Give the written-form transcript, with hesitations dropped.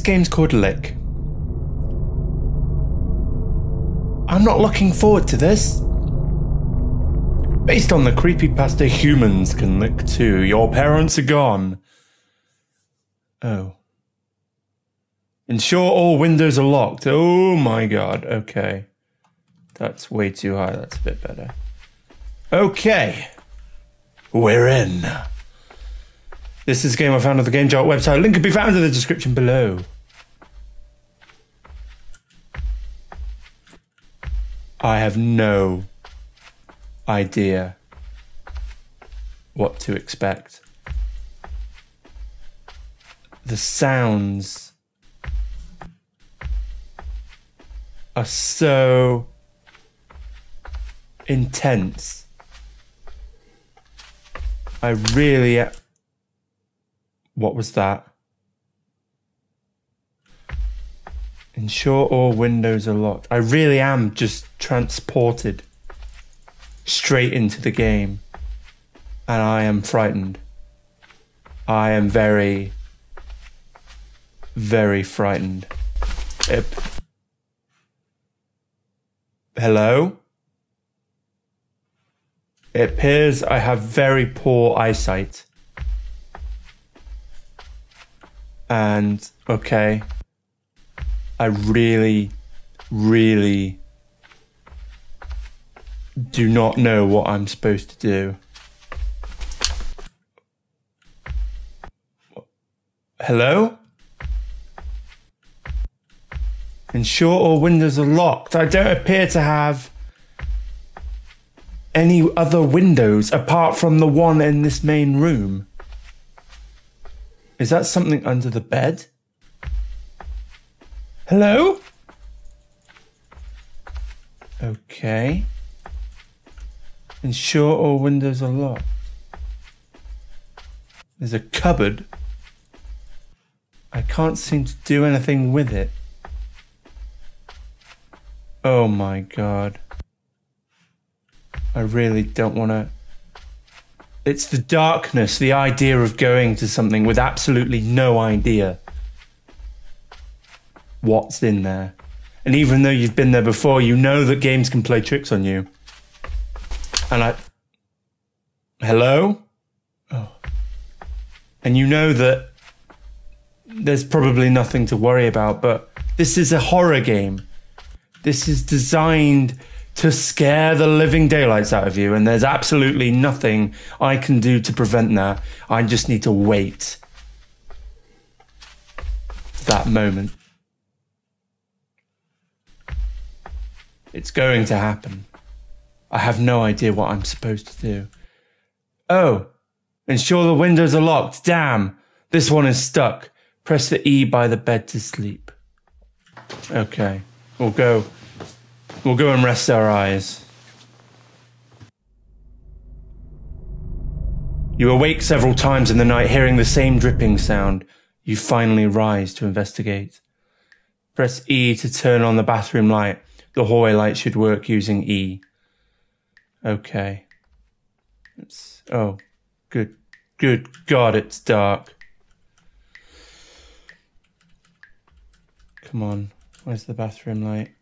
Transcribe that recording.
game's called Lick. I'm not looking forward to this. Based on the creepypasta, humans can lick too. Your parents are gone. Oh. Ensure all windows are locked. Oh my god, okay. That's way too high, that's a bit better. Okay. We're in. This is a game I found on the Game Jolt website. Link can be found in the description below. I have no idea what to expect. The sounds are so intense. I really... What was that? Ensure all windows are locked. I really am just transported straight into the game. And I am frightened. I am very, very frightened. Hello? It appears I have very poor eyesight. And, okay, I really, really do not know what I'm supposed to do. Hello? Ensure all windows are locked. I don't appear to have any other windows apart from the one in this main room. Is that something under the bed? Hello? Okay. Ensure all windows are locked. There's a cupboard. I can't seem to do anything with it. Oh my god. I really don't want to... It's the darkness, the idea of going to something with absolutely no idea what's in there. And even though you've been there before, you know that games can play tricks on you. And Hello? Oh. And you know that there's probably nothing to worry about, but this is a horror game. This is designed to scare the living daylights out of you, and there's absolutely nothing I can do to prevent that. I just need to wait for that moment. It's going to happen. I have no idea what I'm supposed to do. Oh, ensure the windows are locked. Damn, this one is stuck. Press the E by the bed to sleep. Okay, we'll go and rest our eyes. You awake several times in the night, hearing the same dripping sound. You finally rise to investigate. Press E to turn on the bathroom light. The hallway light should work using E. Okay. Oh, good God, it's dark. Come on, where's the bathroom light?